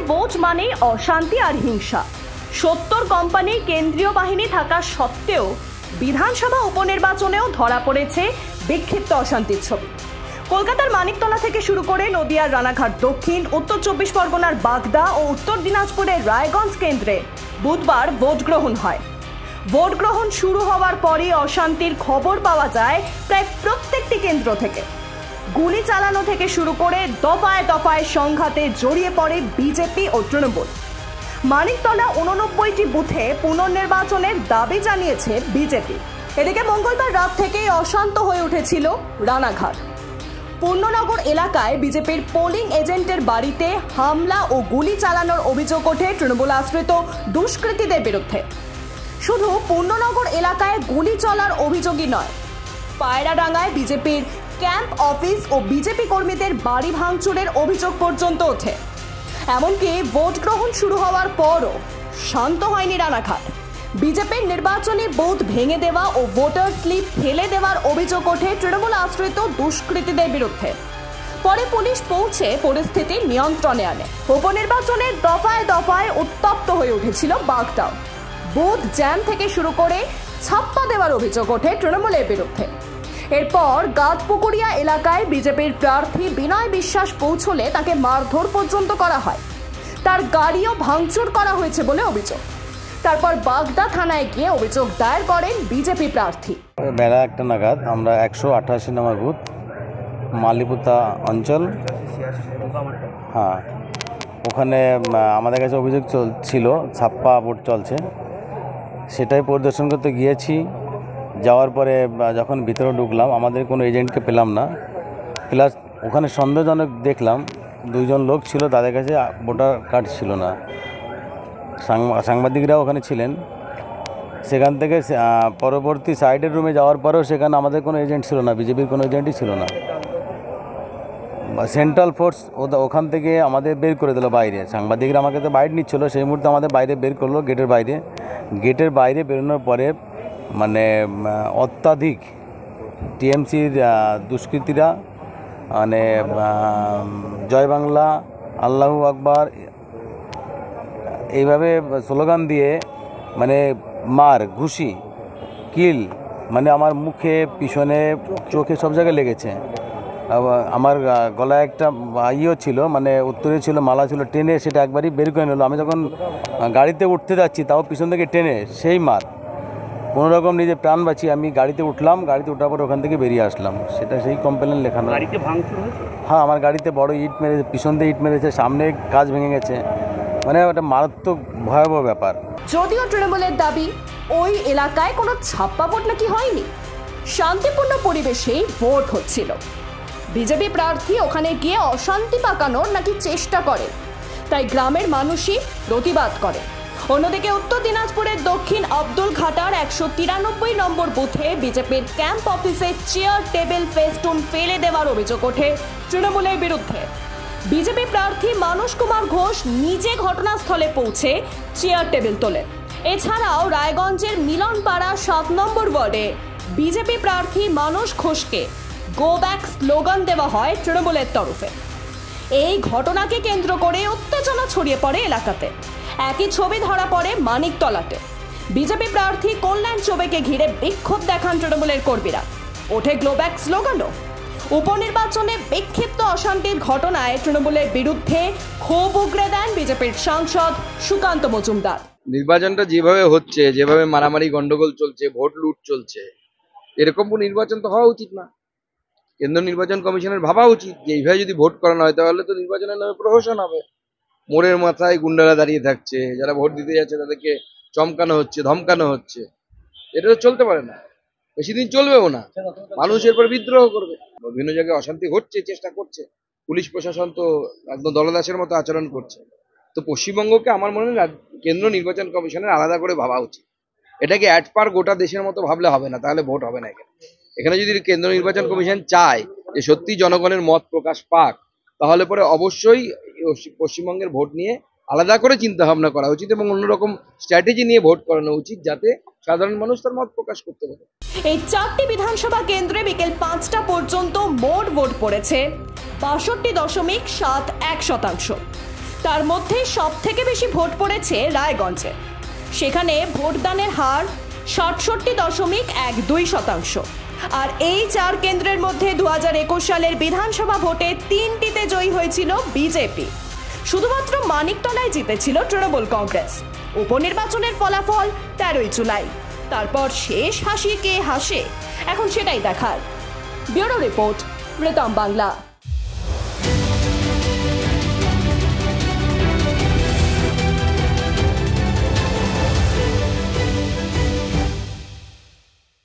Vote মানে অশান্তি আর হিংসা। 70 কোম্পানির কেন্দ্রীয় বাহিনী থাকা সত্ত্বেও বিধানসভা উপনির্বাচনেও ধরা পড়েছে বিক্ষিপ্ত অশান্তির ছবি। কলকাতার মানিকতলা থেকে শুরু করে নদিয়ার রানাঘাট দক্ষিণ, উত্তর 24 পরগনার বাগদা ও উত্তর দিনাজপুরের রায়গঞ্জ কেন্দ্রে বুধবার ভোট গ্রহণ হয়। ভোট গ্রহণ শুরু হওয়ার পরই অশান্তির খবর পাওয়া যায় প্রায় প্রত্যেকটি কেন্দ্র থেকে। গুলি চালানো থেকে শুরু করে দফায় দফায় সংঘাতে জড়িয়ে পড়ে বিজেপি ও তৃণমূল। মানিকতলা 89টি বুথে পুনর্নির্বাচনের দাবি জানিয়েছে বিজেপি। এদিকে মঙ্গলবার রাত থেকেই অশান্ত হয়ে উঠেছিল রানাঘাট। পূর্ণনগর এলাকায় বিজেপির পোলিং এজেন্টের বাড়িতে হামলা ও গুলি চালানোর অভিযোগ ওঠে তৃণমূল আশ্রিত দুষ্কৃতীদের বিরুদ্ধে। শুধু পূর্ণনগর এলাকায় গুলি চলার অভিযোগই নয়, পায়রাডাঙ্গায় বিজেপির ক্যাম্প অফিস ও বিজেপি কর্মীদের বাড়ি ভাঙচুরের অভিযোগ পর্যন্ত ওঠে। এমনকি ভোট গ্রহণ শুরু হওয়ার পরও শান্ত হয়নি রানাঘাট। বিজেপির নির্বাচনী বুথ ভেঙে দেওয়া ও ভোটার স্লিপ ফেলে দেওয়ার অভিযোগ ওঠে তৃণমূল আশ্রিত দুষ্কৃতীদের বিরুদ্ধে। পরে পুলিশ পৌঁছে পরিস্থিতি নিয়ন্ত্রণে আনে। উপনির্বাচনের দফায় দফায় উত্তপ্ত হয়ে উঠেছিল বাগদাও। বুথ জ্যাম থেকে শুরু করে ছাপ্পা দেওয়ার অভিযোগ ওঠে তৃণমূলের বিরুদ্ধে। এরপর গাদপুকুরিয়া এলাকায় বিজেপির প্রার্থী বিনয় বিশ্বাস পৌঁছলে তাকে মারধর পর্যন্ত করা হয়। তার গাড়িও ভাঙচুর করা হয়েছে বলে অভিযোগ। তারপর বাগদা থানায় গিয়ে অভিযোগ দায়ের করেন বিজেপি প্রার্থী। বেলা 1টা নাগাদ আমরা 188 নম্বর বুথ মালিপুতা অঞ্চল, ওখানে আমাদের কাছে অভিযোগ ছিল ছাপ্পা ভোট চলছে। সেটাই পরিদর্শন করতে গিয়েছি। যাওয়ার পরে যখন ভিতরে ঢুকলাম আমাদের কোনো এজেন্টকে পেলাম না। প্লাস ওখানে সন্দেহজনক দেখলাম 2 জন লোক ছিল, তাদের কাছে ভোটার কার্ড ছিল না। সাংবাদিকরাও ওখানে ছিলেন। সেখান থেকে পরবর্তী সাইডের রুমে যাওয়ার পরেও সেখানে আমাদের কোনো এজেন্ট ছিল না, বিজেপির কোনো এজেন্টই ছিল না। সেন্ট্রাল ফোর্স ওখান থেকে আমাদের বের করে দিল বাইরে। সাংবাদিকরা আমাকে তো বাইরে নিচ্ছিল, সেই মুহূর্তে আমাদের বাইরে বের করলো গেটের বাইরে বেরোনোর পরে মানে অত্যাধিক টিএমসির দুষ্কৃতীরা মানে জয় বাংলা, আল্লাহু আকবার এইভাবে স্লোগান দিয়ে মানে মার, ঘুষি, কিল, মানে আমার মুখে, পিছনে, চোখে সব জায়গায় লেগেছে। আমার গলায় একটা ছিল, মানে উত্তরে ছিল, মালা ছিল, টেনে সেটা একবারই বের করে নিল। আমি যখন গাড়িতে উঠতে যাচ্ছি তাও পিছন থেকে টেনে সেই মার, কোনো রকম নিজে প্রাণ বাঁচিয়ে আমি গাড়িতে উঠলাম। গাড়িতে ওঠার পর ওখান থেকে বেরিয়ে আসলাম। সেটা সেই কমপ্লেন লেখানো। গাড়িতে ভাঙচুর হয়েছে? হ্যাঁ, আমার গাড়িতে বড় ইট মেরেছে, পিছন দিয়ে ইট মেরেছে, সামনে কাঁচ ভেঙে গেছে। মানে ওটা মারাত্মক ভয়াবহ ব্যাপার। যদিও তৃণমূলের দাবি ওই এলাকায় কোনো ছাপ্পা ভোট নাকি হয়নি, শান্তিপূর্ণ পরিবেশেই ভোট হচ্ছিল। বিজেপি প্রার্থী ওখানে গিয়ে অশান্তি পাকানোর নাকি চেষ্টা করে, তাই গ্রামের মানুষই প্রতিবাদ করে। অন্যদিকে উত্তর দিনাজপুরের দক্ষিণ আব্দুল ঘাটার 193 নম্বর বুথে বিজেপির ক্যাম্প অফিসে চেয়ার টেবিল ফেস্টুন ফেলে দেওয়ার অভিযোগ ওঠে তৃণমূলের বিরুদ্ধে। বিজেপি প্রার্থী মানস কুমার ঘোষ নিজে ঘটনাস্থলে পৌঁছে চেয়ার টেবিল তোলেন। এছাড়াও রায়গঞ্জের মিলনপাড়া 7 নম্বর ওয়ার্ডে বিজেপি প্রার্থী মানস ঘোষকে গো ব্যাক স্লোগান দেওয়া হয় তৃণমূলের তরফে। এই ঘটনাকে কেন্দ্র করে উত্তেজনা ছড়িয়ে পড়ে এলাকাতে। একই ছবি ধরা পড়ে মানিকতলাতে। বিজেপি প্রার্থী কল্যাণ চৌবেকে ঘিরে বিক্ষোভ দেখান তৃণমূলের কর্মীরা। ওঠে গ্লো ব্যাক স্লোগানও। উপনির্বাচনে বিক্ষিপ্ত অশান্তির ঘটনায় তৃণমূলের বিরুদ্ধে ক্ষোভ উগরে দেন বিজেপির সাংসদ সুকান্ত মজুমদার। নির্বাচনটা যেভাবে হচ্ছে, যেভাবে মারামারি গন্ডগোল চলছে, ভোট লুট চলছে, এরকম নির্বাচন তো হওয়া উচিত না। কেন্দ্র নির্বাচন কমিশনের ভাবা উচিত যে এইভাবে যদি ভোট করানো হয় তাহলে তো নির্বাচনের নামে প্রহসন হবে। মোড়ের মাথায় গুন্ডারা দাঁড়িয়ে থাকছে, যারা ভোট দিতে যাচ্ছে তাদেরকে চমকানো হচ্ছে, ধমকানো হচ্ছে। এটা তো চলতে পারে না, বেশি দিন চলবেও না। মানুষ এরপর বিদ্রোহ করবে। বিভিন্ন জায়গায় অশান্তি হচ্ছে, চেষ্টা করছে। পুলিশ প্রশাসন তো একদম দলদাসের মতো আচরণ করছে। তো পশ্চিমবঙ্গকে আমার মনে হয় কেন্দ্র নির্বাচন কমিশনের আলাদা করে ভাবা উচিত। এটাকে অ্যাট পার গোটা দেশের মতো ভাবলে হবে না, তাহলে ভোট হবে না। এখানে যদি কেন্দ্র নির্বাচন কমিশন চায় যে সত্যি জনগণের মত প্রকাশ পাক, তাহলে পরে অবশ্যই পশ্চিমবঙ্গের ভোট নিয়ে আলাদা করে চিন্তা ভাবনা করা উচিত এবং অন্যরকম স্ট্র্যাটেজি নিয়ে ভোট করানো উচিত, যাতে সাধারণ মানুষ তার মত প্রকাশ করতে পারে। এই 4টি বিধানসভা কেন্দ্রে বিকেল 5টা পর্যন্ত মোট ভোট পড়েছে 62.71%। তার মধ্যে সব থেকে বেশি ভোট পড়েছে রায়গঞ্জে। সেখানে ভোটদানের হার 67.12%। আর এই 4 কেন্দ্রের মধ্যে 2021 সালের বিধানসভা ভোটে 3টিতে জয়ী হয়েছিল বিজেপি। শুধুমাত্র মানিকতলায় জিতেছিল তৃণমূল কংগ্রেস। উপনির্বাচনের ফলাফল 13ই জুলাই। তারপর শেষ হাসি কে হাসে, এখন সেটাই দেখার। Bureau report, Pritam Bangla.